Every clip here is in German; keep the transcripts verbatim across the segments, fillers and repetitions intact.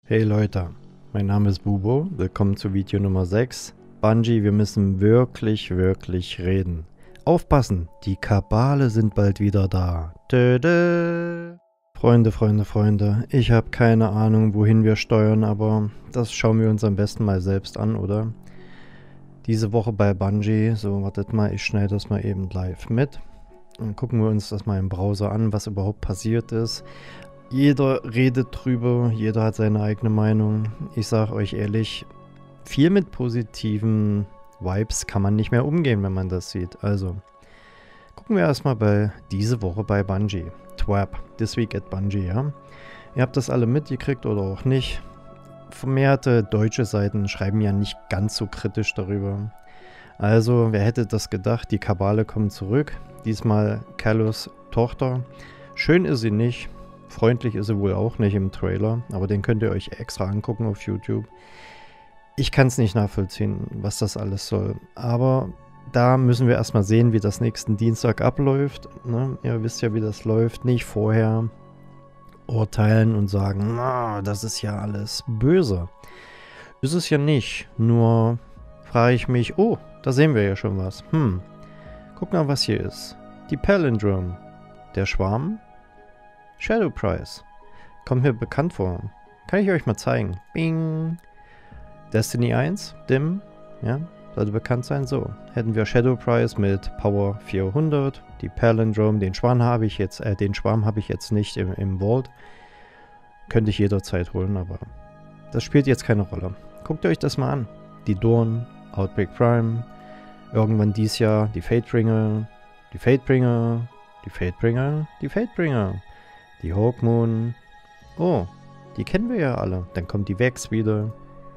Hey Leute, mein Name ist Bubo, willkommen zu Video Nummer sechs. Bungie, wir müssen wirklich, wirklich reden. Aufpassen, die Kabale sind bald wieder da. Dödö. Freunde, Freunde, Freunde, ich habe keine Ahnung, wohin wir steuern, aber das schauen wir uns am besten mal selbst an, oder? Diese Woche bei Bungie, so wartet mal, ich schneide das mal eben live mit. Dann gucken wir uns das mal im Browser an, was überhaupt passiert ist. Jeder redet drüber, jeder hat seine eigene Meinung. Ich sage euch ehrlich, viel mit positiven Vibes kann man nicht mehr umgehen, wenn man das sieht. Also, gucken wir erstmal bei diese Woche bei Bungie. T W A P, This Week at Bungie, ja. Ihr habt das alle mitgekriegt oder auch nicht. Vermehrte deutsche Seiten schreiben ja nicht ganz so kritisch darüber. Also, wer hätte das gedacht, die Kabale kommen zurück. Diesmal Kalos Tochter. Schön ist sie nicht. Freundlich ist sie wohl auch nicht im Trailer, aber den könnt ihr euch extra angucken auf YouTube. Ich kann es nicht nachvollziehen, was das alles soll, aber da müssen wir erstmal sehen, wie das nächsten Dienstag abläuft. Ne? Ihr wisst ja, wie das läuft, nicht vorher urteilen und sagen, na, das ist ja alles böse. Ist es ja nicht, nur frage ich mich, oh, da sehen wir ja schon was. Hm, guck mal, was hier ist. Die Palindrome, der Schwarm. Shadow Price. Kommt mir bekannt vor. Kann ich euch mal zeigen. Bing. Destiny eins. Dim. Ja, sollte bekannt sein. So. Hätten wir Shadow Price mit Power vierhundert. Die Palindrome. Den Schwarm habe ich jetzt, äh, den Schwarm habe ich jetzt nicht im, im Vault. Könnte ich jederzeit holen, aber das spielt jetzt keine Rolle. Guckt euch das mal an. Die Dorn. Outbreak Prime. Irgendwann dies Jahr die Fatebringer. Die Fatebringer. Die Fatebringer. Die Fatebringer. Die Hawkmoon. Oh, die kennen wir ja alle. Dann kommt die Vex wieder.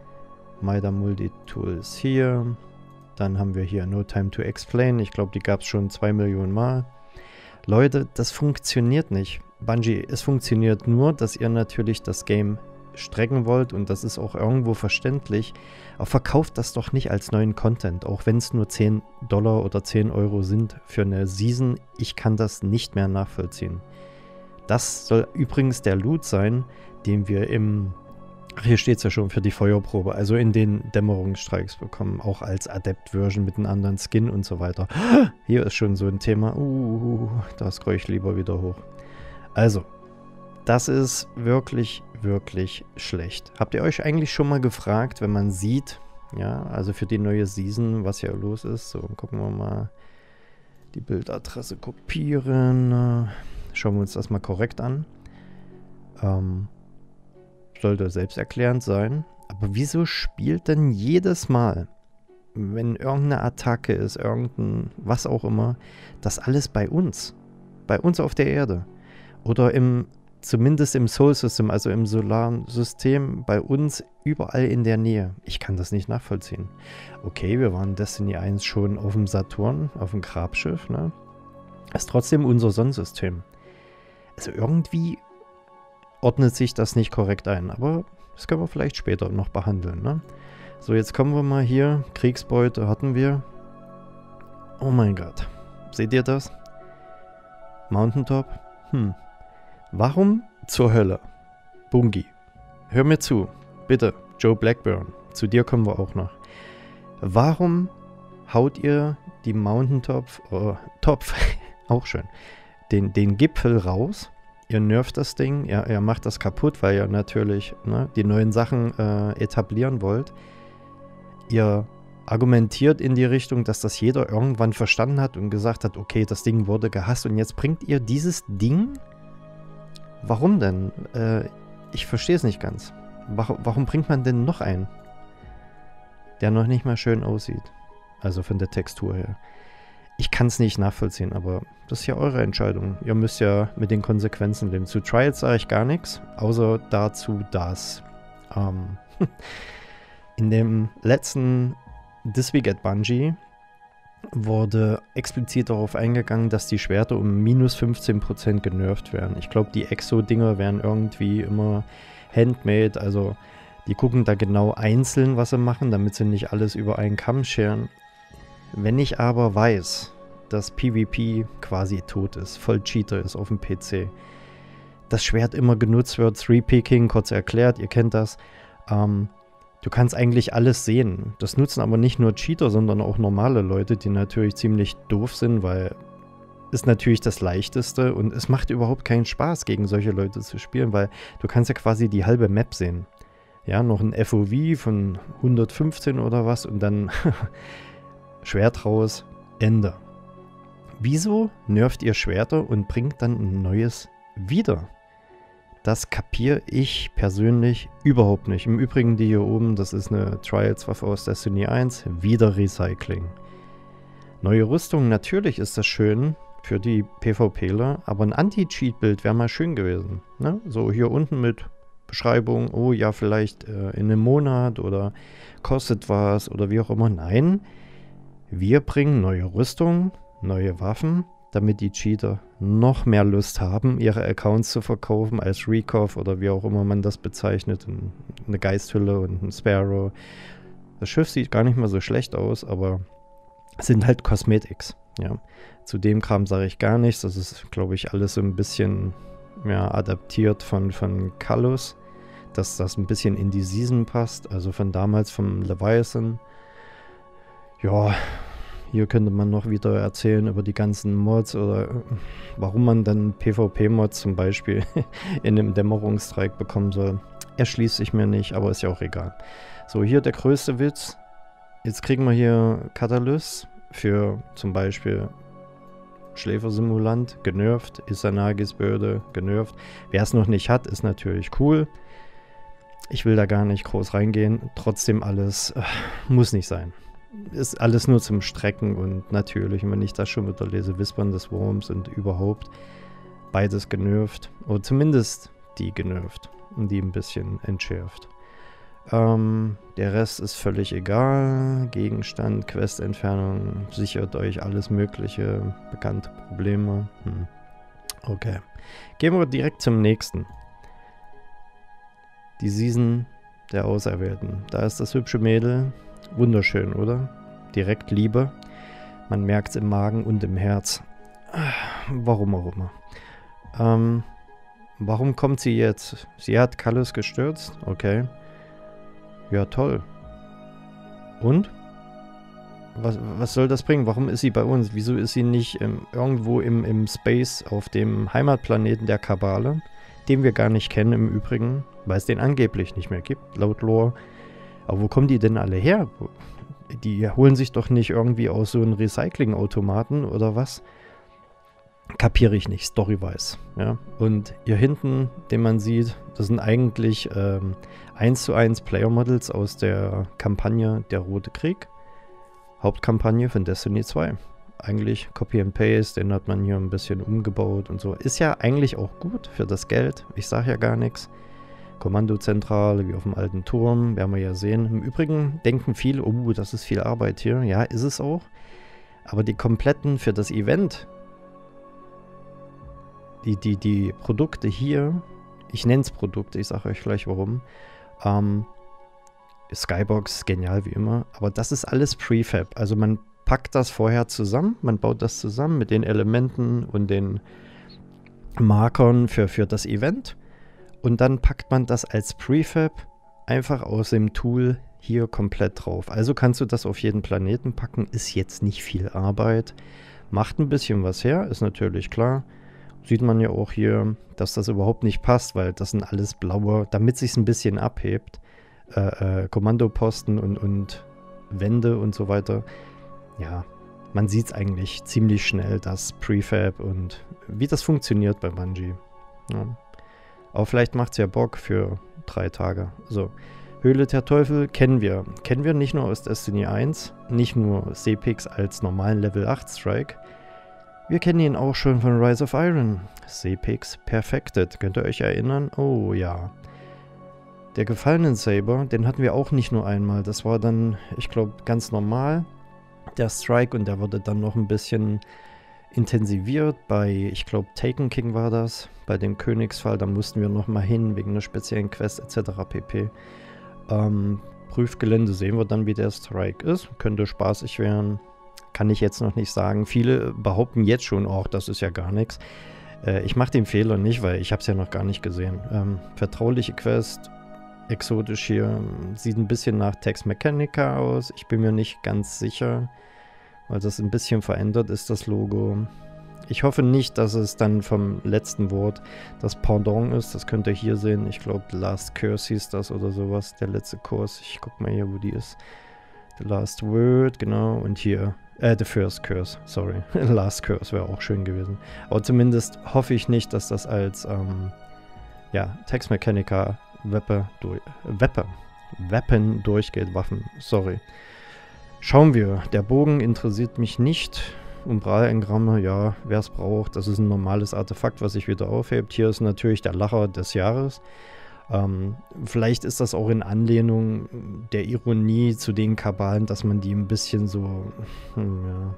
Mida Multitool ist hier. Dann haben wir hier No Time to Explain. Ich glaube, die gab es schon zwei Millionen Mal. Leute, das funktioniert nicht. Bungie, es funktioniert nur, dass ihr natürlich das Game strecken wollt und das ist auch irgendwo verständlich. Aber verkauft das doch nicht als neuen Content, auch wenn es nur zehn Dollar oder zehn Euro sind für eine Season. Ich kann das nicht mehr nachvollziehen. Das soll übrigens der Loot sein, den wir im, ach, hier steht es ja schon, für die Feuerprobe, also in den Dämmerungsstreiks bekommen, auch als Adept-Version mit einem anderen Skin und so weiter. Hier ist schon so ein Thema, uh, da scroll ich lieber wieder hoch. Also, das ist wirklich, wirklich schlecht. Habt ihr euch eigentlich schon mal gefragt, wenn man sieht, ja, also für die neue Season, was hier los ist? So, gucken wir mal, die Bildadresse kopieren, schauen wir uns das mal korrekt an. Ähm, sollte selbsterklärend sein. Aber wieso spielt denn jedes Mal, wenn irgendeine Attacke ist, irgendein, was auch immer, das alles bei uns? Bei uns auf der Erde. Oder im, zumindest im Sol-System, also im solaren System, bei uns überall in der Nähe. Ich kann das nicht nachvollziehen. Okay, wir waren Destiny eins schon auf dem Saturn, auf dem Grabschiff, ne? Ist trotzdem unser Sonnensystem. Also irgendwie ordnet sich das nicht korrekt ein, aber das können wir vielleicht später noch behandeln, ne? So, jetzt kommen wir mal hier. Kriegsbeute hatten wir. Oh mein Gott. Seht ihr das? Mountaintop? Hm. Warum zur Hölle? Bungie, hör mir zu. Bitte, Joe Blackburn. Zu dir kommen wir auch noch. Warum haut ihr die Mountaintop, oh, Topf, auch schön, Den, den Gipfel raus, ihr nervt das Ding, ihr, ihr macht das kaputt, weil ihr natürlich ne, die neuen Sachen äh, etablieren wollt. Ihr argumentiert in die Richtung, dass das jeder irgendwann verstanden hat und gesagt hat, okay, das Ding wurde gehasst und jetzt bringt ihr dieses Ding? Warum denn? Äh, ich verstehe es nicht ganz. Warum, warum bringt man denn noch einen, der noch nicht mal schön aussieht? Also von der Textur her. Ich kann es nicht nachvollziehen, aber das ist ja eure Entscheidung. Ihr müsst ja mit den Konsequenzen leben. Zu Trials sage ich gar nichts, außer dazu, dass ähm, in dem letzten This Week at Bungie wurde explizit darauf eingegangen, dass die Schwerter um minus fünfzehn Prozent genervt werden. Ich glaube, die Exo-Dinger werden irgendwie immer handmade, also die gucken da genau einzeln, was sie machen, damit sie nicht alles über einen Kamm scheren. Wenn ich aber weiß, dass PvP quasi tot ist, voll Cheater ist auf dem P C, das Schwert immer genutzt wird. Three-Picking, kurz erklärt, ihr kennt das. Ähm, du kannst eigentlich alles sehen. Das nutzen aber nicht nur Cheater, sondern auch normale Leute, die natürlich ziemlich doof sind, weil ist natürlich das Leichteste und es macht überhaupt keinen Spaß, gegen solche Leute zu spielen, weil du kannst ja quasi die halbe Map sehen. Ja, noch ein F O V von hundertfünfzehn oder was und dann Schwert raus, Ende. Wieso nervt ihr Schwerter und bringt dann ein neues wieder? Das kapiere ich persönlich überhaupt nicht. Im Übrigen die hier oben, das ist eine Trials-Waffe aus Destiny eins, wieder Recycling. Neue Rüstung, natürlich ist das schön für die PvPler, aber ein Anti-Cheat-Bild wäre mal schön gewesen. Ne? So hier unten mit Beschreibung, oh ja, vielleicht äh, in einem Monat oder kostet was oder wie auch immer. Nein, wir bringen neue Rüstung, neue Waffen, damit die Cheater noch mehr Lust haben, ihre Accounts zu verkaufen als Recov oder wie auch immer man das bezeichnet. Eine Geisthülle und ein Sparrow. Das Schiff sieht gar nicht mal so schlecht aus, aber es sind halt Cosmetics. Ja. Zu dem Kram sage ich gar nichts. Das ist, glaube ich, alles so ein bisschen ja, adaptiert von, von Kallus, dass das ein bisschen in die Season passt. Also von damals vom Leviathan. Ja, hier könnte man noch wieder erzählen über die ganzen Mods oder warum man dann PvP-Mods zum Beispiel in einem Dämmerungsstreik bekommen soll. Erschließt sich mir nicht, aber ist ja auch egal. So, hier der größte Witz. Jetzt kriegen wir hier Catalyst für zum Beispiel Schläfersimulant, genervt. Isanagis Böde, genervt. Wer es noch nicht hat, ist natürlich cool. Ich will da gar nicht groß reingehen. Trotzdem alles, äh, muss nicht sein. Ist alles nur zum Strecken und natürlich, wenn ich das schon wieder lese, Wispern des Wurms und überhaupt beides genervt. Oder zumindest die genervt und die ein bisschen entschärft. Ähm, der Rest ist völlig egal. Gegenstand, Questentfernung, sichert euch alles mögliche, bekannte Probleme. Hm. Okay. Gehen wir direkt zum nächsten. Die Season der Auserwählten. Da ist das hübsche Mädel. Wunderschön, oder? Direkt Liebe. Man merkt es im Magen und im Herz. Warum auch immer. Ähm, warum kommt sie jetzt? Sie hat Kallus gestürzt. Okay. Ja, toll. Und? Was, was soll das bringen? Warum ist sie bei uns? Wieso ist sie nicht ähm, irgendwo im, im Space auf dem Heimatplaneten der Kabale, den wir gar nicht kennen im Übrigen, weil es den angeblich nicht mehr gibt, laut Lore. Aber wo kommen die denn alle her? Die holen sich doch nicht irgendwie aus so einem Recycling-Automaten oder was? Kapiere ich nicht, Story-wise. Ja? Und hier hinten, den man sieht, das sind eigentlich ähm, eins zu eins Player-Models aus der Kampagne Der Rote Krieg. Hauptkampagne von Destiny zwei. Eigentlich Copy and Paste, den hat man hier ein bisschen umgebaut und so. Ist ja eigentlich auch gut für das Geld. Ich sage ja gar nichts. Kommandozentrale, wie auf dem alten Turm, werden wir ja sehen. Im Übrigen denken viele, oh, das ist viel Arbeit hier. Ja, ist es auch. Aber die kompletten für das Event, die, die, die Produkte hier, ich nenne es Produkte, ich sage euch gleich warum. Ähm, Skybox, genial wie immer. Aber das ist alles Prefab. Also man packt das vorher zusammen, man baut das zusammen mit den Elementen und den Markern für, für das Event. Und dann packt man das als Prefab einfach aus dem Tool hier komplett drauf. Also kannst du das auf jeden Planeten packen. Ist jetzt nicht viel Arbeit. Macht ein bisschen was her, ist natürlich klar. Sieht man ja auch hier, dass das überhaupt nicht passt, weil das sind alles blaue, damit es sich ein bisschen abhebt. Äh, äh, Kommandoposten und, und Wände und so weiter. Ja, man sieht es eigentlich ziemlich schnell, das Prefab und wie das funktioniert bei Bungie. Ja. Aber vielleicht macht es ja Bock für drei Tage. So, Höhle der Teufel kennen wir. Kennen wir nicht nur aus Destiny eins, nicht nur Sepix als normalen Level acht Strike. Wir kennen ihn auch schon von Rise of Iron. Sepix Perfected. Könnt ihr euch erinnern? Oh ja. Der gefallenen Saber, den hatten wir auch nicht nur einmal. Das war dann, ich glaube, ganz normal, der Strike. Und der wurde dann noch ein bisschen intensiviert bei, ich glaube, Taken King war das, bei dem Königsfall. Da mussten wir nochmal hin, wegen einer speziellen Quest et cetera pp. Ähm, Prüfgelände sehen wir dann, wie der Strike ist. Könnte spaßig werden. Kann ich jetzt noch nicht sagen. Viele behaupten jetzt schon, auch das ist ja gar nichts. Äh, ich mache den Fehler nicht, weil ich habe es ja noch gar nicht gesehen. Ähm, vertrauliche Quest, exotisch hier, sieht ein bisschen nach Tex Mechanica aus. Ich bin mir nicht ganz sicher, weil das ein bisschen verändert ist, das Logo. Ich hoffe nicht, dass es dann vom letzten Wort das Pendant ist. Das könnt ihr hier sehen. Ich glaube, The Last Curse hieß das oder sowas. Der letzte Kurs. Ich guck mal hier, wo die ist. The Last Word, genau. Und hier, äh, The First Curse, sorry. Last Curse wäre auch schön gewesen. Aber zumindest hoffe ich nicht, dass das als, ähm, ja, Tex Mechanica Weapon, durch, Weapon, Weapon durchgeht. Waffen, sorry. Schauen wir. Der Bogen interessiert mich nicht. Umbralengramme, ja, wer es braucht. Das ist ein normales Artefakt, was sich wieder aufhebt. Hier ist natürlich der Lacher des Jahres. Ähm, vielleicht ist das auch in Anlehnung der Ironie zu den Kabalen, dass man die ein bisschen so, hm, ja.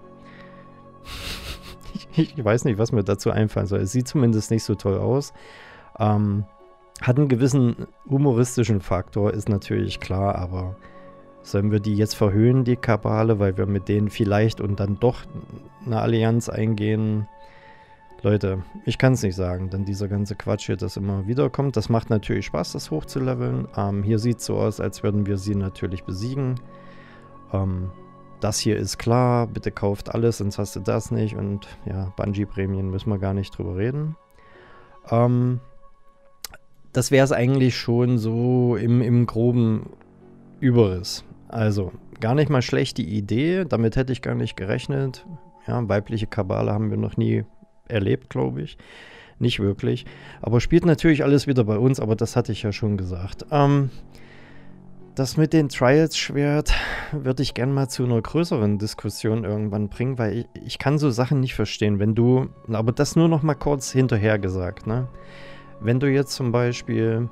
ich, ich weiß nicht, was mir dazu einfallen soll. Es sieht zumindest nicht so toll aus. Ähm, hat einen gewissen humoristischen Faktor, ist natürlich klar, aber sollen wir die jetzt verhöhnen, die Kabale, weil wir mit denen vielleicht und dann doch eine Allianz eingehen? Leute, ich kann es nicht sagen, denn dieser ganze Quatsch hier, das immer wieder kommt, das macht natürlich Spaß, das hochzuleveln. Ähm, hier sieht es so aus, als würden wir sie natürlich besiegen. Ähm, das hier ist klar, bitte kauft alles, sonst hast du das nicht. Und ja, Bungie-Prämien müssen wir gar nicht drüber reden. Ähm, das wäre es eigentlich schon so im, im groben Überriss. Also, gar nicht mal schlechte Idee, damit hätte ich gar nicht gerechnet. Ja, weibliche Kabale haben wir noch nie erlebt, glaube ich. Nicht wirklich. Aber spielt natürlich alles wieder bei uns, aber das hatte ich ja schon gesagt. Ähm, das mit den Trials-Schwert würde ich gerne mal zu einer größeren Diskussion irgendwann bringen, weil ich, ich kann so Sachen nicht verstehen. Wenn du, aber das nur noch mal kurz hinterher gesagt, ne? Wenn du jetzt zum Beispiel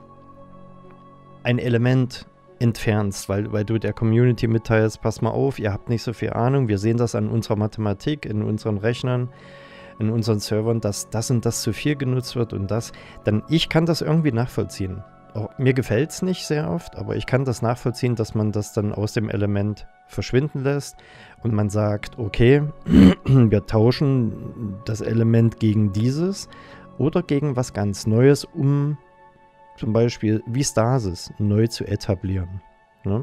ein Element entfernst, weil, weil du der Community mitteilst, pass mal auf, ihr habt nicht so viel Ahnung, wir sehen das an unserer Mathematik, in unseren Rechnern, in unseren Servern, dass das und das zu viel genutzt wird und das, dann ich kann das irgendwie nachvollziehen. Auch, mir gefällt es nicht sehr oft, aber ich kann das nachvollziehen, dass man das dann aus dem Element verschwinden lässt und man sagt, okay, wir tauschen das Element gegen dieses oder gegen was ganz Neues, um zum Beispiel wie Stasis neu zu etablieren. Ne?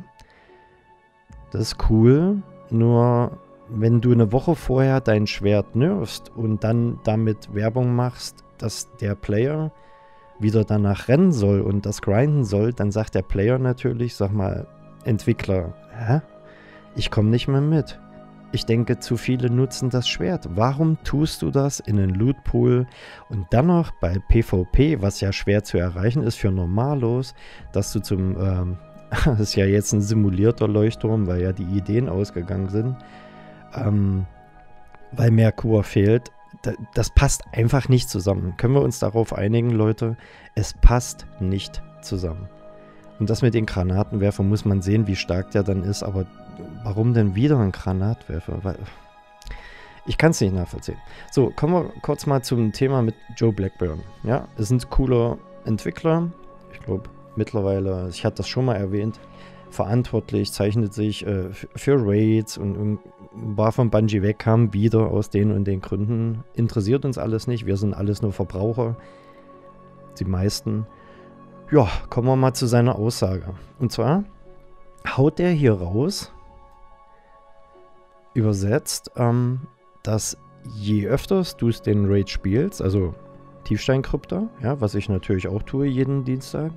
Das ist cool, nur wenn du eine Woche vorher dein Schwert nerfst und dann damit Werbung machst, dass der Player wieder danach rennen soll und das grinden soll, dann sagt der Player natürlich, sag mal, Entwickler, hä? Ich komme nicht mehr mit. Ich denke, zu viele nutzen das Schwert. Warum tust du das in einen Lootpool und dann noch bei PvP, was ja schwer zu erreichen ist für Normalos, dass du zum, ähm, das ist ja jetzt ein simulierter Leuchtturm, weil ja die Ideen ausgegangen sind, ähm, weil Merkur fehlt. Das passt einfach nicht zusammen. Können wir uns darauf einigen, Leute? Es passt nicht zusammen. Und das mit den Granatenwerfern muss man sehen, wie stark der dann ist, aber warum denn wieder ein Granatwerfer? Weil ich kann es nicht nachvollziehen. So, kommen wir kurz mal zum Thema mit Joe Blackburn. Ja, ist ein cooler Entwickler. Ich glaube, mittlerweile, ich hatte das schon mal erwähnt, verantwortlich, zeichnet sich äh, für Raids und, und war von Bungie weg, kam wieder aus den und den Gründen. Interessiert uns alles nicht, wir sind alles nur Verbraucher. Die meisten. Ja, kommen wir mal zu seiner Aussage. Und zwar haut der hier raus, übersetzt, ähm, dass je öfters du den Raid spielst, also Tiefsteinkrypta, ja, was ich natürlich auch tue jeden Dienstag,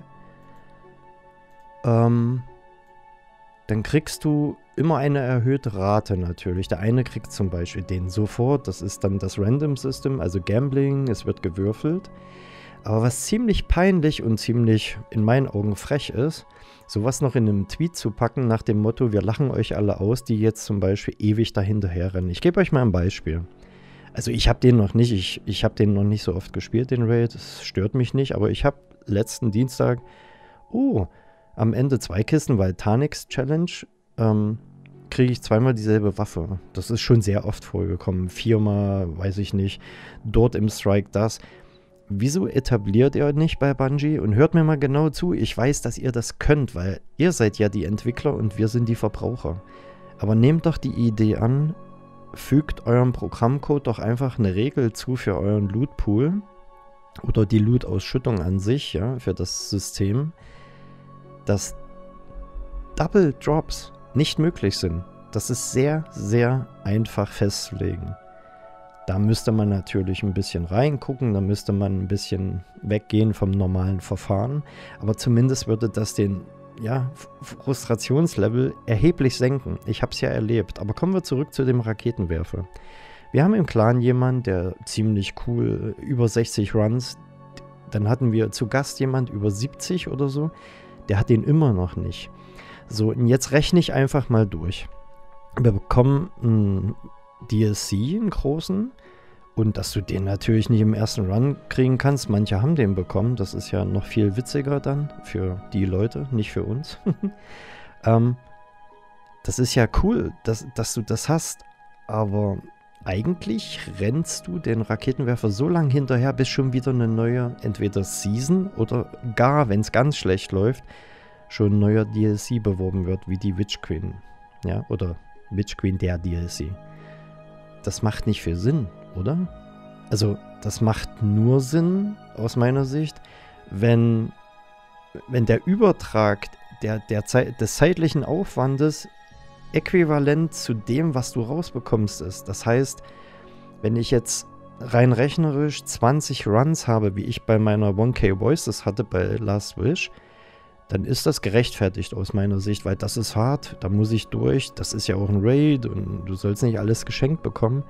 ähm, dann kriegst du immer eine erhöhte Rate natürlich. Der eine kriegt zum Beispiel den sofort, das ist dann das Random System, also Gambling, es wird gewürfelt. Aber was ziemlich peinlich und ziemlich in meinen Augen frech ist, sowas noch in einem Tweet zu packen nach dem Motto, wir lachen euch alle aus, die jetzt zum Beispiel ewig dahinterher rennen. Ich gebe euch mal ein Beispiel. Also ich habe den noch nicht, ich, ich habe den noch nicht so oft gespielt, den Raid, das stört mich nicht, aber ich habe letzten Dienstag, oh, am Ende zwei Kisten, weil Tarnix Challenge, ähm, kriege ich zweimal dieselbe Waffe. Das ist schon sehr oft vorgekommen. Viermal, weiß ich nicht, dort im Strike das. Wieso etabliert ihr nicht bei Bungie? Und hört mir mal genau zu, ich weiß, dass ihr das könnt, weil ihr seid ja die Entwickler und wir sind die Verbraucher. Aber nehmt doch die Idee an, fügt eurem Programmcode doch einfach eine Regel zu für euren Lootpool, oder die Loot-Ausschüttung an sich, ja, für das System, dass Double Drops nicht möglich sind. Das ist sehr, sehr einfach festzulegen. Da müsste man natürlich ein bisschen reingucken, da müsste man ein bisschen weggehen vom normalen Verfahren, aber zumindest würde das den ja, Frustrationslevel erheblich senken. Ich habe es ja erlebt, aber kommen wir zurück zu dem Raketenwerfer. Wir haben im Clan jemanden, der ziemlich cool, über sechzig Runs, dann hatten wir zu Gast jemand über siebzig oder so, der hat den immer noch nicht. So, und jetzt rechne ich einfach mal durch. Wir bekommen einen D L C, einen großen, und dass du den natürlich nicht im ersten Run kriegen kannst. Manche haben den bekommen, das ist ja noch viel witziger dann für die Leute, nicht für uns. ähm, das ist ja cool, dass, dass du das hast, aber eigentlich rennst du den Raketenwerfer so lange hinterher, bis schon wieder eine neue, entweder Season oder gar, wenn es ganz schlecht läuft, schon ein neuer D L C beworben wird, wie die Witch Queen. Ja, oder Witch Queen, der D L C. Das macht nicht viel Sinn, oder? Also, das macht nur Sinn, aus meiner Sicht, wenn, wenn der Übertrag der, der Zeit, des zeitlichen Aufwandes äquivalent zu dem, was du rausbekommst, ist. Das heißt, wenn ich jetzt rein rechnerisch zwanzig Runs habe, wie ich bei meiner one K Voices hatte bei Last Wish, dann ist das gerechtfertigt aus meiner Sicht, weil das ist hart, da muss ich durch, das ist ja auch ein Raid und du sollst nicht alles geschenkt bekommen.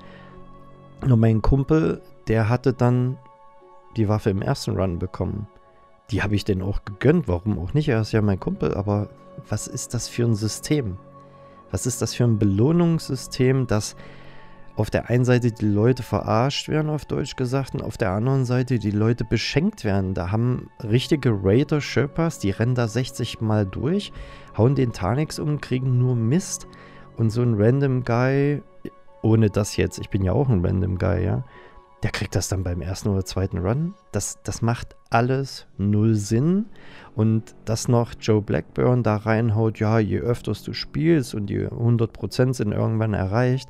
Nur mein Kumpel, der hatte dann die Waffe im ersten Run bekommen. Die habe ich denn auch gegönnt, warum auch nicht, er ist ja mein Kumpel, aber was ist das für ein System? Was ist das für ein Belohnungssystem, dass auf der einen Seite die Leute verarscht werden, auf Deutsch gesagt, und auf der anderen Seite die Leute beschenkt werden. Da haben richtige Raider, Sherpas, die rennen da sechzig Mal durch, hauen den Tarnix um, kriegen nur Mist. Und so ein Random Guy, ohne das jetzt, ich bin ja auch ein Random Guy, ja, der kriegt das dann beim ersten oder zweiten Run. Das, das macht alles null Sinn. Und dass noch Joe Blackburn da reinhaut, ja, je öfters du spielst und die hundert Prozent sind irgendwann erreicht,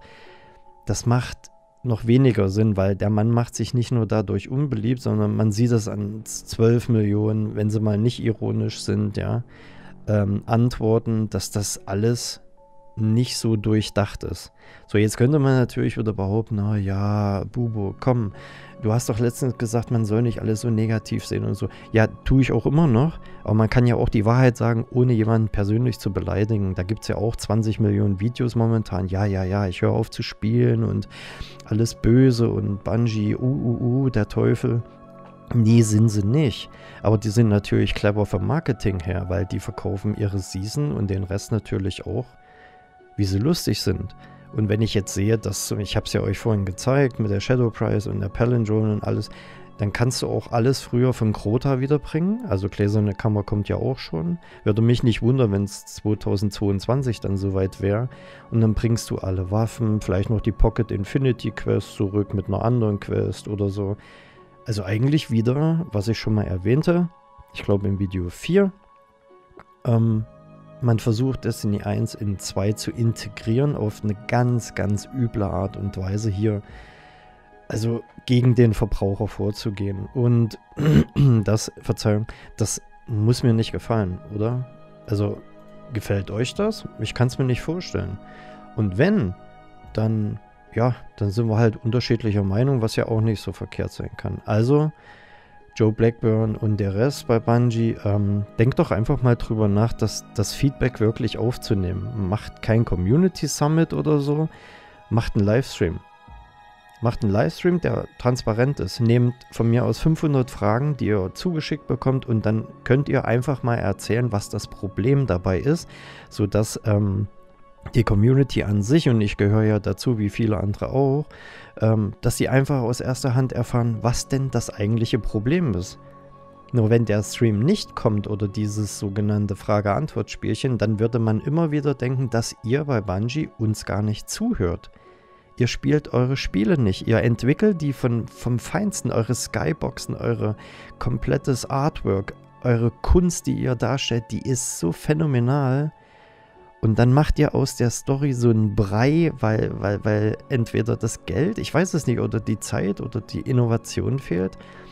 das macht noch weniger Sinn, weil der Mann macht sich nicht nur dadurch unbeliebt, sondern man sieht es an zwölf Millionen, wenn sie mal nicht ironisch sind, ja, ähm, Antworten, dass das alles nicht so durchdacht ist. So, jetzt könnte man natürlich wieder behaupten, na ja, Bubo, komm, du hast doch letztens gesagt, man soll nicht alles so negativ sehen und so. Ja, tue ich auch immer noch, aber man kann ja auch die Wahrheit sagen, ohne jemanden persönlich zu beleidigen. Da gibt es ja auch zwanzig Millionen Videos momentan. Ja, ja, ja, ich höre auf zu spielen und alles böse und Bungie, uh, uh, uh, der Teufel. Nee, sind sie nicht. Aber die sind natürlich clever vom Marketing her, weil die verkaufen ihre Season und den Rest natürlich auch, wie sie lustig sind. Und wenn ich jetzt sehe, dass, ich habe es ja euch vorhin gezeigt, mit der Shadow Price und der Palindrome und alles, dann kannst du auch alles früher vom Crota wiederbringen. Also Gläserne Kammer kommt ja auch schon. Würde mich nicht wundern, wenn es zweitausendzweiundzwanzig dann soweit wäre. Und dann bringst du alle Waffen, vielleicht noch die Pocket Infinity Quest zurück mit einer anderen Quest oder so. Also eigentlich wieder, was ich schon mal erwähnte, ich glaube im Video vier, ähm, man versucht Destiny eins in zwei zu integrieren auf eine ganz, ganz üble Art und Weise hier, also gegen den Verbraucher vorzugehen. Und das, Verzeihung, das muss mir nicht gefallen, oder? Also, gefällt euch das? Ich kann es mir nicht vorstellen. Und wenn, dann, ja, dann sind wir halt unterschiedlicher Meinung, was ja auch nicht so verkehrt sein kann. Also, Joe Blackburn und der Rest bei Bungie, ähm, denkt doch einfach mal drüber nach, das, das Feedback wirklich aufzunehmen. Macht kein Community Summit oder so, macht einen Livestream. Macht einen Livestream, der transparent ist. Nehmt von mir aus fünfhundert Fragen, die ihr zugeschickt bekommt, und dann könnt ihr einfach mal erzählen, was das Problem dabei ist, sodass ähm, die Community an sich, und ich gehöre ja dazu, wie viele andere auch, ähm, dass sie einfach aus erster Hand erfahren, was denn das eigentliche Problem ist. Nur wenn der Stream nicht kommt oder dieses sogenannte Frage-Antwort-Spielchen, dann würde man immer wieder denken, dass ihr bei Bungie uns gar nicht zuhört. Ihr spielt eure Spiele nicht. Ihr entwickelt die von, vom Feinsten, eure Skyboxen, eure komplettes Artwork, eure Kunst, die ihr darstellt, die ist so phänomenal. Und dann macht ihr aus der Story so einen Brei, weil, weil, weil entweder das Geld, ich weiß es nicht, oder die Zeit oder die Innovation fehlt.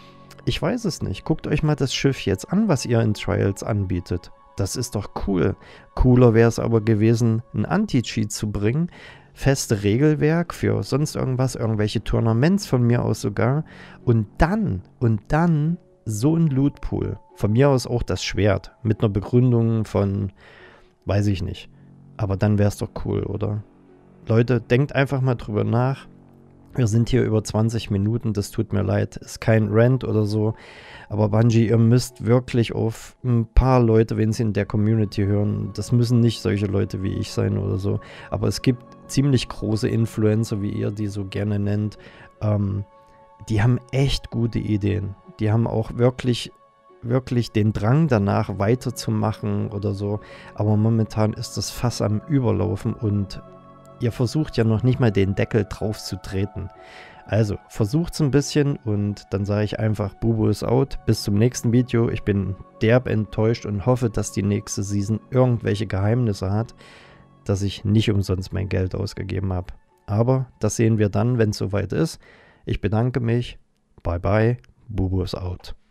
Ich weiß es nicht. Guckt euch mal das Schiff jetzt an, was ihr in Trials anbietet. Das ist doch cool. Cooler wäre es aber gewesen, einen Anti-Cheat zu bringen. Feste Regelwerk für sonst irgendwas, irgendwelche Tournaments von mir aus sogar. Und dann, und dann so ein Lootpool. Von mir aus auch das Schwert. Mit einer Begründung von, weiß ich nicht. Aber dann wäre es doch cool, oder? Leute, denkt einfach mal drüber nach. Wir sind hier über zwanzig Minuten, das tut mir leid. Ist kein Rant oder so. Aber Bungie, ihr müsst wirklich auf ein paar Leute, wenn sie in der Community hören, das müssen nicht solche Leute wie ich sein oder so. Aber es gibt ziemlich große Influencer, wie ihr die so gerne nennt. Ähm, die haben echt gute Ideen. Die haben auch wirklich, wirklich den Drang danach weiterzumachen oder so. Aber momentan ist das Fass am Überlaufen und ihr versucht ja noch nicht mal den Deckel drauf zu treten. Also, versucht es ein bisschen und dann sage ich einfach, Bubo ist out. Bis zum nächsten Video. Ich bin derb enttäuscht und hoffe, dass die nächste Season irgendwelche Geheimnisse hat, dass ich nicht umsonst mein Geld ausgegeben habe. Aber das sehen wir dann, wenn es soweit ist. Ich bedanke mich. Bye bye. Bubo ist out.